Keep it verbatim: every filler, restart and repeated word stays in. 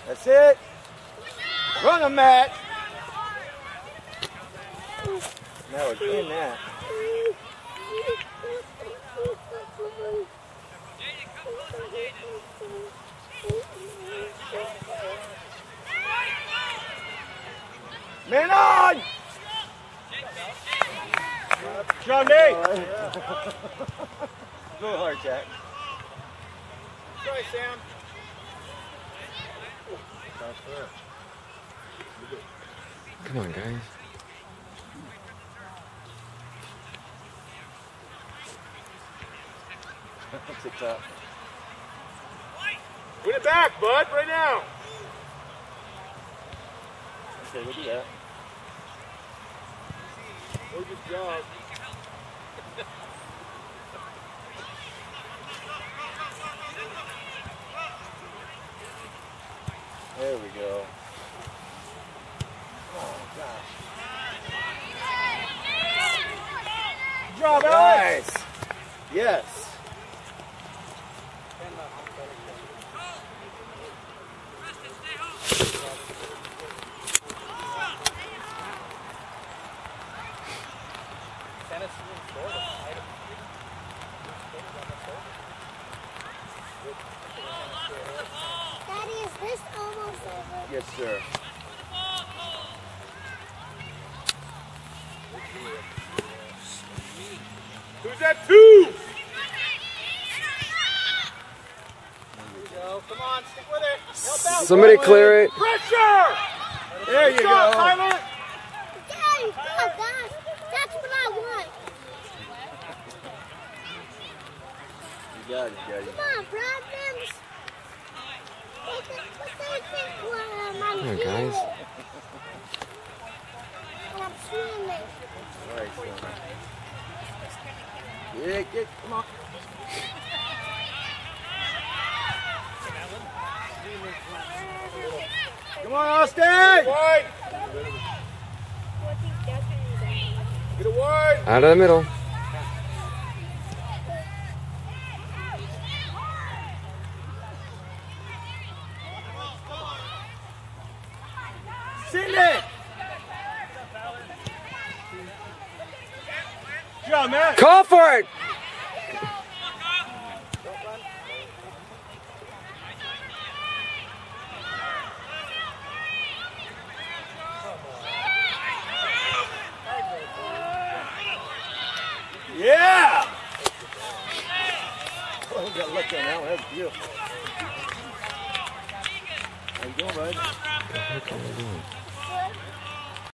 That's it. Run him, Matt. Now it's in that. Man on! John D! A little hard, Jack. Sorry, Sam. Come on, guys. Six up. Win it back, bud, right now. Okay, we'll do that. Oh, good job. There we go. Oh, gosh. Good job, Alex. Nice. Yes. Daddy, is this almost over? Yes, sir. Who's that two? Go. Come on, stick with it. Help out. Somebody clear it. Pressure! There you Good go. job, Tyler. Daddy, oh gosh, that's what I want. You got it, Daddy. Come on, Brandon. What do they think when I'm Come on, doing guys. it? And I'm swimming. All right, son. Yeah, get, come on. Come on, Austin! Wide. Get it wide. Out of the middle. Send it! Good job, man. Call for it. Yeah! Oh, we got lucky on that one. That's beautiful. How you doing, bud? What the heck are we doing?